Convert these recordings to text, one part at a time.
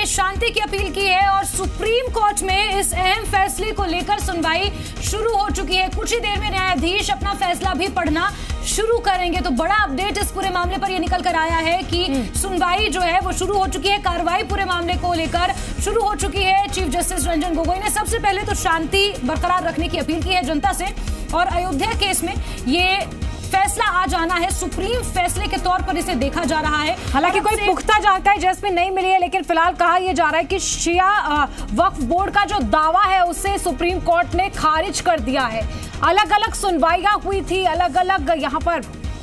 शांति की अपील की है और सुप्रीम कोर्ट में इस अहम फैसले को लेकर सुनवाई शुरू हो चुकी है। कुछ ही देर में न्यायाधीश अपना फैसला भी पढ़ना शुरू करेंगे। तो बड़ा अपडेट इस पूरे मामले पर यह निकल कर आया है कि सुनवाई जो है वो शुरू हो चुकी है, कार्रवाई पूरे मामले को लेकर शुरू हो चुकी है। चीफ जस्टिस रंजन गोगोई ने सबसे पहले तो शांति बरकरार रखने की अपील की है जनता से और अयोध्या केस में ये फैसला आ जाना है, सुप्रीम फैसले के तौर पर इसे देखा जा रहा है। हालांकि कोई पुख्ता जानकारी जैस्मिन नहीं मिली है, लेकिन फिलहाल कहा यह जा रहा है कि शिया वक्फ बोर्ड का जो दावा है उसे सुप्रीम कोर्ट ने खारिज कर दिया है। अलग अलग सुनवाइयां हुई थी, अलग अलग यहां पर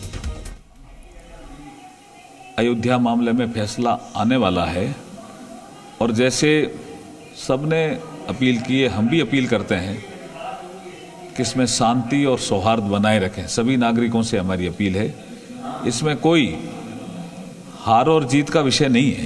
अयोध्या मामले में फैसला आने वाला है और जैसे सबने अपील की है, हम भी अपील करते हैं कि इसमें शांति और सौहार्द बनाए रखें। सभी नागरिकों से हमारी अपील है, इसमें कोई हार और जीत का विषय नहीं है।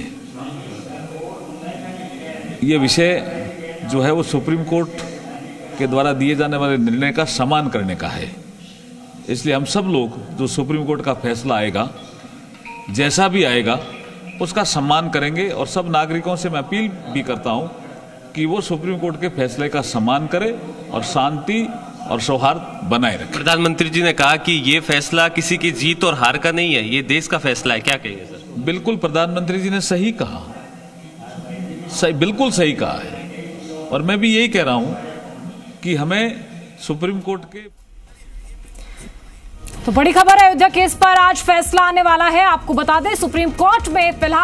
ये विषय जो है वो सुप्रीम कोर्ट के द्वारा दिए जाने वाले निर्णय का सम्मान करने का है। इसलिए हम सब लोग जो सुप्रीम कोर्ट का फैसला आएगा, जैसा भी आएगा, उसका सम्मान करेंगे और सब नागरिकों से मैं अपील भी करता हूं कि वो सुप्रीम कोर्ट के फैसले का सम्मान करें और शांति और सौहार्द बनाए रखें। प्रधानमंत्री जी ने कहा कि ये फैसला किसी की जीत और हार का नहीं है, ये देश का फैसला है, क्या कहेंगे सर? बिल्कुल, प्रधानमंत्री जी ने सही कहा, बिल्कुल सही कहा है और मैं भी यही कह रहा हूं कि हमें सुप्रीम कोर्ट के। तो बड़ी खबर है, अयोध्या केस पर आज फैसला आने वाला है। आपको बता दें सुप्रीम कोर्ट में फिलहाल